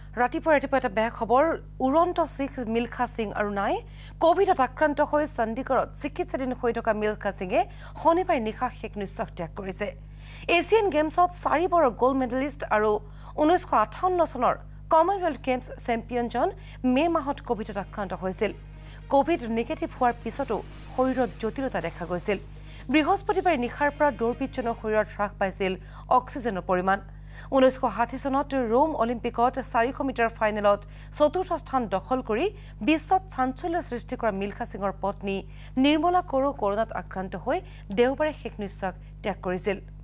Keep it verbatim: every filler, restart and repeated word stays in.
ৰাতিপুৱা ৰাতিপুৱা এটা বেয়া খবৰ উৰন্ত শিখ মিলখা সিং আৰু নাই কোভিডত আক্ৰান্ত হৈ চণ্ডীগড়ত চিকিৎসাধীন হৈ থকা মিলখা সিঙে শনিবাৰে নিশা শেষ নিশ্বাস ত্যাগ কৰিছে এছিয়ান গেমছত চাৰিবাৰৰ গোল্ড মেডেলিষ্ট আৰু ঊনৈশ আঠাৱন্ন চনৰ কমনৱেলথ গেমছ চেম্পিয়নজন মে মাহত কোভিডত আক্ৰান্ত হৈছিল কোভিড নিগেটিভ হোৱাৰ পিছতো শৰীৰত জটিলতা দেখা গৈছিল বৃহস্পতিবাৰে নিশাৰ পৰা দৌৰবিদজনৰ শৰীৰত হ্ৰাস পাইছিল অক্সিজেনৰ পৰিমাণ ঊনৈশ ষাঠি চনত ৰোম অলিম্পিকত চাৰিশ মিটাৰ ফাইনেলত চতুৰ্থ স্থান দখল কৰি বিশ্বত চাঞ্চল্যৰ সৃষ্টি কৰা মিলখা সিঙৰ পত্নী নিৰ্মলা কৌৰো কৰোনাত আক্ৰান্ত হৈ দেওবাৰে শেষ নিশ্বাস ত্যাগ কৰিছিল